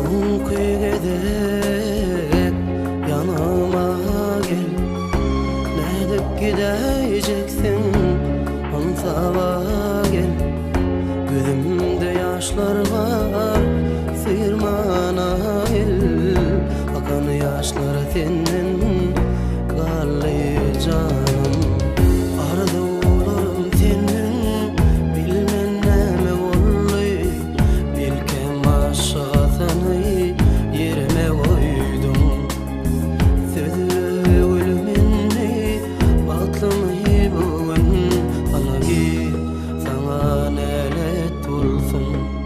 Son kıydek yanıma gel. Nedip gideceksin ansaba gel. Gözümde yaşlar var sıyırma nail. Akan yaşlar senin garlı canım. Arzularım senin bilmen neme olly. Bilkem aşağısını yerime koydum. Sözü ölümünü baktımı bugün. Ana git sana nelet olsun.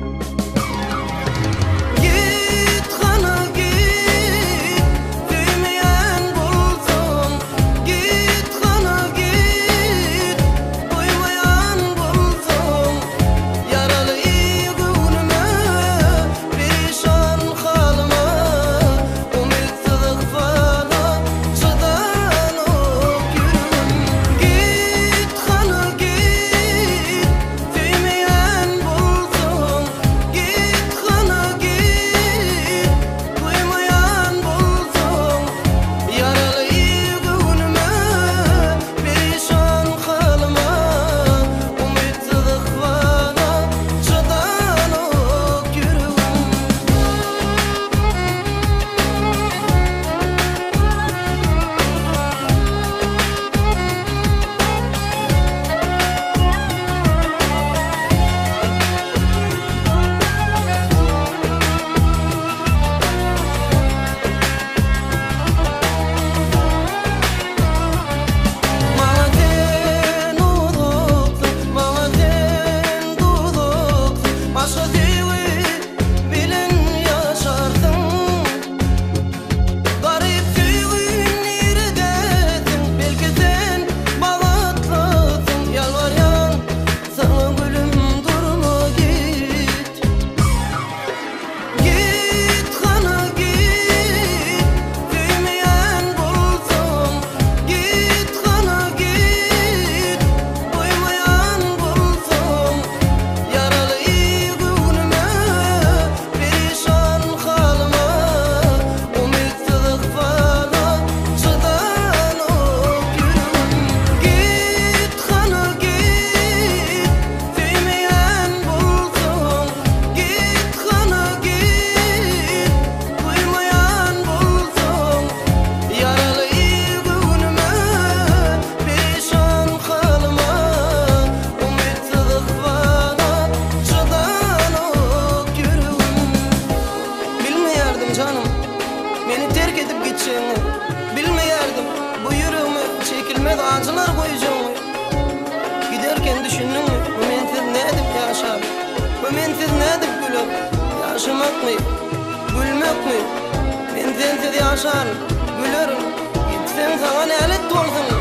Canım, beni terk edip gideceğini bilmeyerdim. Bu yüreğime çekilmez acılar koyacağım. Giderken düşündün mü? Bu mensiz ne edip yaşar? Bu mensiz ne edip gülüp yaşamak mı? Gülmek mi? Ben sensiz yaşar, gülerim. Gitsen sana ne alet olsun.